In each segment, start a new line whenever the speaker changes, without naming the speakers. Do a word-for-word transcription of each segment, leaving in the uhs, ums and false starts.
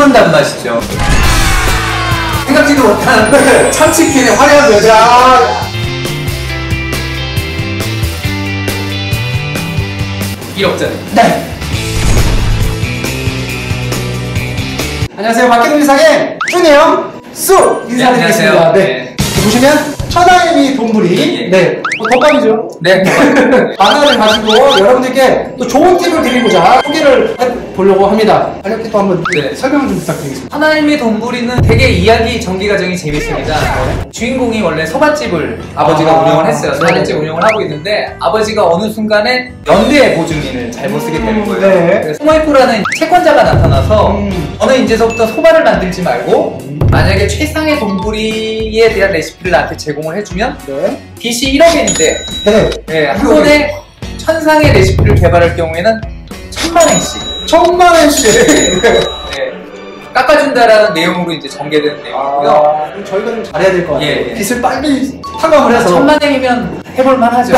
시원 단맛이죠. 생각지도 못한 참치캔의 화려한 여자. 일억짜리.
네. 안녕하세요. 박해동 이상의 쭈네요. 수 인사드리겠습니다. 네. 네. 보시면 천하의미 돈부리.
예.
네. 뭐 덮밥이죠.
네.
만화를 가지고 여러분들께 또 좋은 팁을 드리고자 소개를 해보려고 합니다. 간략히 또 한번
네.
설명을 좀 부탁드리겠습니다.
하나님의 돈부리는 되게 이야기 전개 과정이 재밌습니다. 네. 주인공이 원래 소밭집을 아버지가
아,
운영을 했어요. 사 년째
네.
운영을 하고 있는데 아버지가 어느 순간에 연대 보증인을 잘못 쓰게 되는 거예요.
네.
그래서 소모이프라는 채권자가 나타나서
음.
어느 이제서부터 소바를 만들지 말고 만약에 최상의 돈부리에 대한 레시피를 나한테 제공을 해주면
네.
빚이 일억엔인데
네.
네, 한 번에 천상의 레시피를 개발할 경우에는 천만 원씩
천만 원씩.
네, 깎아준다라는 내용으로 이제 전개되는 내용이고요.
아, 그럼 저희가 좀 잘해야 될 것 같아요.
예, 예.
빚을 빨리 탕감을 해서.
천만 원이면 해볼만 하죠.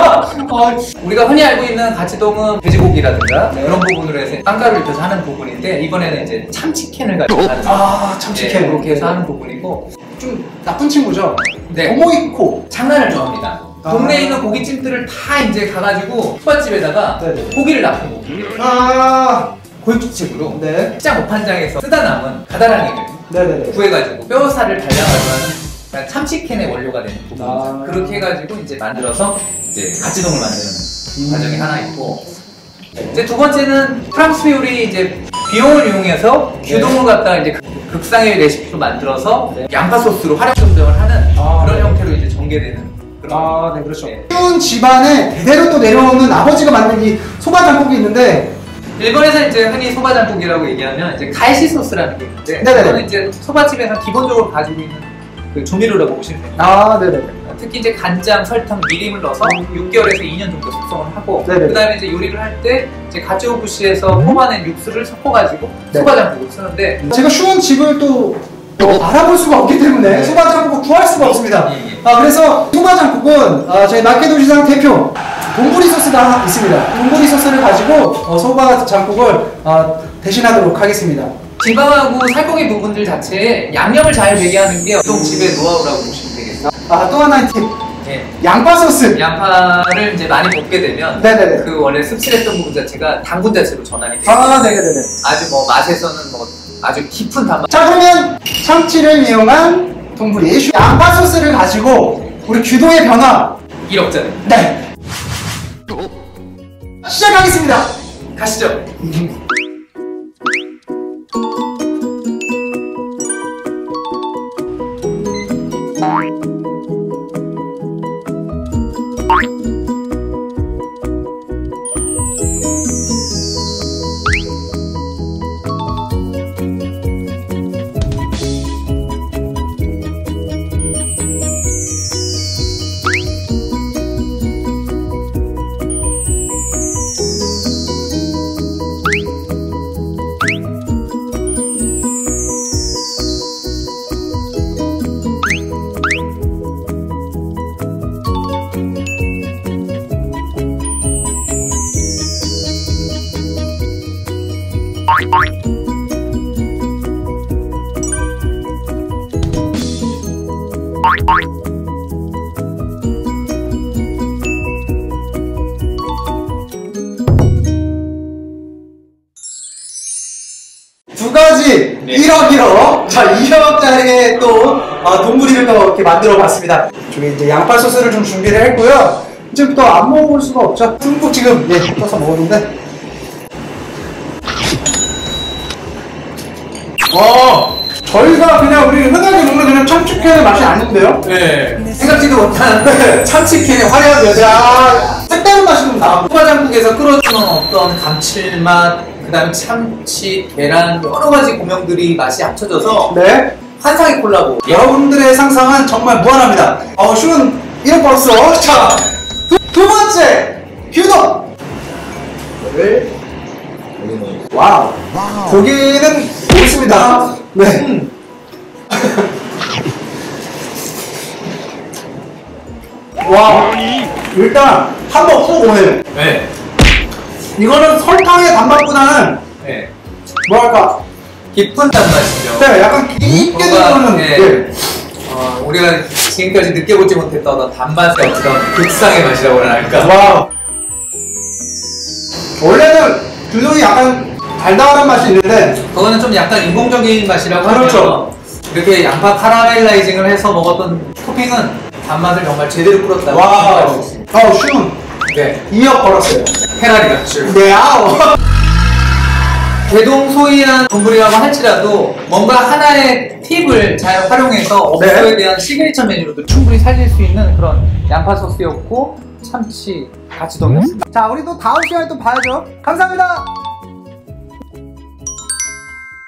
우리가 흔히 알고 있는 가치동은 돼지고기라든가
네.
그런 부분으로 해서 빵가루를 입혀서 하는 부분인데 이번에는 이제 참치캔을 가지고 하는
아, 참치캔.
네, 그렇게 해서 하는 부분이고
좀 나쁜 친구죠?
네.
오모이코.
장난을 좋아합니다.
아.
동네에 있는 고깃집들을 다 이제 가가지고 소밭집에다가
네네.
고기를 납품 고기
아,
고깃집으로
네.
시장 오판장에서 쓰다 남은 가다랑이를
네네네.
구해가지고 뼈살을 발라가지고 하는 참치캔의 원료가 되는 부분이죠.
아.
그렇게 해가지고 이제 만들어서 이제 가치동을 만드는
음.
과정이 하나 있고 이제 두 번째는 프랑스 요리 이제 비용을 이용해서 규동을 갖다가 이제 극상의 레시피로 만들어서
네.
양파 소스로 활용 점정을 하는
아,
그런
네.
형태로 이제 전개되는 그런.
아, 네, 그렇죠.
네.
쉬운 집안에 대대로 또 내려오는 아버지가 만든 이 소바장국이 있는데,
일본에서 이제 흔히 소바장국이라고 얘기하면 이제 갈시 소스라는 게 있는데
네네네.
그거는 이제 소바집에서 기본적으로 가지고 있는 그 조미료라고 보시면 됩니다.
아, 네네네.
특히 이제 간장, 설탕, 미림을 넣어서 육 개월에서 이 년 정도 숙성을 하고
네네.
그 다음에 이제 요리를 할 때 이제 가츠오부시에서 뽑아낸 육수를 섞어가지고
네.
소바장국을 쓰는데
제가 쉬운 집을 또 어, 알아볼 수가 없기 때문에
네.
소바장국을 구할 수가 없습니다.
예, 예.
아, 그래서 소바장국은 아, 저희 마케도시장 대표 돈부리 소스가 하나 있습니다. 돈부리 소스를 가지고 어, 소바장국을 어, 대신하도록 하겠습니다.
지방하고 살코기 부분들 자체에 양념을 잘 배게 하는 게 보통 집의 노하우라고 보시면 되겠어요.
아, 또 하나의 팁.
예.
양파 소스.
양파를 이제 많이 볶게 되면
네네네.
그 원래 씁쓸했던 부분 자체가 당분 자체로 전환이 돼요.
아, 네네네.
아주 뭐 맛에서는 뭐 아주 깊은 단맛.
자, 그러면 참치를 이용한 돈부리 양파 소스를 가지고 우리 규동의 변화.
일억짜리.
네. 시작하겠습니다.
가시죠.
두 가지
네.
일억 일억. 자, 이억짜리의 또 어, 돈부리를 또 이렇게 만들어 봤습니다. 저기 이제 양파 소스를 좀 준비를 했고요. 지금 또 안 먹어볼 수가 없죠. 듬뿍 지금 예, 떠서 먹었는데. 어, 저희가 그냥 우리 흔하게 먹는 그냥 참치캔의 맛이 아닌데요?
네. 생각지도 못한 참치캔의 화려한 여자.
색다른 맛이 좀 나고.
소바장국에서 끌어주는 어떤 감칠맛, 그 다음에 참치, 계란, 여러 가지 고명들이 맛이 합쳐져서
네.
환상의 콜라보.
여러분들의 상상은 정말 무한합니다. 어, 쉬운 이런 벌써. 자, 두, 두 번째 규동. 를 와우. 고기는 있습니다. 네.
음.
와, 일단 한번 훅 오네요.
네.
이거는 설탕의 단맛보다는
네.
뭐랄까
깊은 단맛이죠.
네, 약간 깊게
뭔가,
들어오는.
네.
네.
어, 우리가 지금까지 느껴보지 못했던 어떤 단맛의 어떤 극상의 맛이라고 할까.
와. 원래는 규동이 약간 달달한 맛이 있는데
그거는 좀 약간 인공적인 맛이라고
그렇죠.
하면 이렇게 양파 카라멜라이징을 해서 먹었던 토핑은 단맛을 정말 제대로 뿌렸다고
와.
생각할 수 있습니다.
어, 슝.
네,
이억 벌었어요.
페라리 같이.
네, 아우.
대동소이한丼이라고 할지라도 뭔가 하나의 팁을 잘 활용해서 업소에
네.
대한 시그니처 메뉴로도 충분히 살릴 수 있는 그런 양파 소스였고 참치 가치동이었습니다.
자, 우리 또 다음 시간에 또 봐야죠. 감사합니다.